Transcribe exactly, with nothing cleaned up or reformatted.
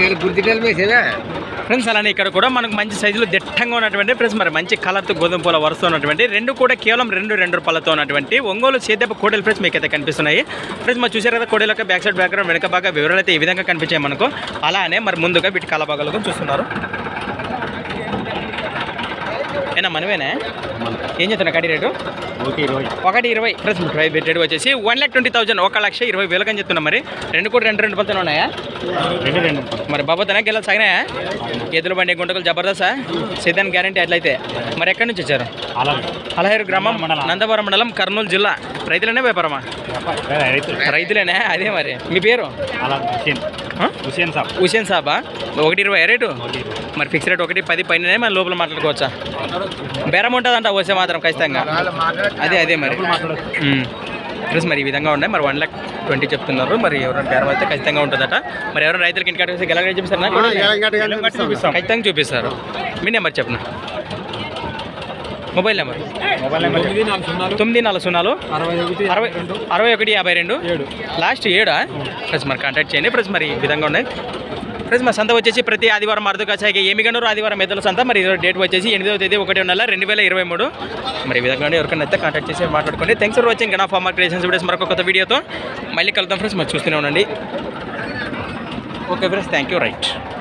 Friends అలానే ఇక్కడ కూడా మనకు మంచి సైజులో దిట్టంగా ఉన్నటువంటి ఫ్రెండ్స్ మరి మంచి కలర్తో గోధుమ పూల వరుస ఉన్నటువంటి రెండు కూడా కేవలం రెండు రెండు రూపాయలతో ఉన్నటువంటి ఒంగోలు సేద్యపు కోడెలు ఫ్రెండ్స్ మీకు అయితే కనిపిస్తున్నాయి. ఫ్రెండ్స్ మరి చూసారు కదా కోడెల బ్యాక్ సైడ్ బ్యాక్గ్రౌండ్ వెనక బాగా వివరాలు అయితే ఈ విధంగా కనిపించాయి మనకు. అలానే మరి ముందుగా వీటి కలబాగాలు చూస్తున్నారు. ఏనా మనమేనా ఏం చెప్తున్నా కడి రేటు ఒకటి ఇరవై ఫ్రెండ్స్ రేటు వచ్చేసి వన్ ల్యాక్ ట్వంటీ థౌసండ్ ఒక లక్ష ఇరవై వేలకు అని చెప్తున్నా. మరి రెండు కూడా రెండు రెండు పలుతూనే ఉన్నాయా మరి బాబోతోనే గెల సాగినాయా ఎద్దుల బండి గుంటకలు జబర్దస్తా సీతాన్ గ్యారంటీ అట్లయితే. మరి ఎక్కడి నుంచి వచ్చారు? అలహేరు గ్రామం నందవరం మండలం కర్నూలు జిల్లా. రైతులేనే వ్యాపారమా? రైతులేనే. అదే మరి మీ పేరు? హుసేన్ సాబా. ఒకటి ఇరవై రేటు మరి ఫిక్స్ రేట్ ఒకటి పది పైన మన లోపల మాట్లాడుకోవచ్చా? బేరం ఉంటుందంట వస్తే మాత్రం ఖచ్చితంగా. అదే అదే మరి ఫ్రెండ్స్ మరి ఈ విధంగా ఉన్నాయి. మరి వన్ ల్యాక్ ట్వంటీ చెప్తున్నారు. మరి ఎవరైనా బేరం అయితే ఖచ్చితంగా ఉంటుందట. మరి ఎవరైనా రైతులకి ఇంటికాడ వేసి గెలగా చూపిస్తారు ఖచ్చితంగా చూపిస్తారు. మీ నెంబర్ చెప్పిన మొబైల్ నెంబర్ తొమ్మిది నాలుగు సున్నాలు అరవై అరవై ఒకటి యాభై రెండు లాస్ట్ ఏడా ఫ్రెండ్స్ మరి కాంటాక్ట్ చేయండి. ఫ్రెండ్స్ మరి ఈ విధంగా ఉన్నాయి. ఫ్రెండ్స్ మా సంత వచ్చేసి ప్రతి ఆదివారం మరదకాచాకి ఏమిగనూరు ఆదివారం ఎద్దుల సంత. మరి డేట్ వచ్చేసి ఎనిమిదవ తేదీ ఒకటి నెల రెండు వేల ఇరవై మూడు. మరి ఈ విధంగా ఎవరికైనా అయితే కాంటాక్ట్ చేసి మాట్లాడుకోండి. థ్యాంక్స్ ఫర్ వాచింగ్ గనా ఫార్మర్ క్రియేషన్స్ వీడియోస్. మరొక కొత్త వీడియోతో మళ్ళీ కలుద్దాం ఫ్రెండ్స్. మరి చూస్తూనే ఉండండి. Okay friends thank you right.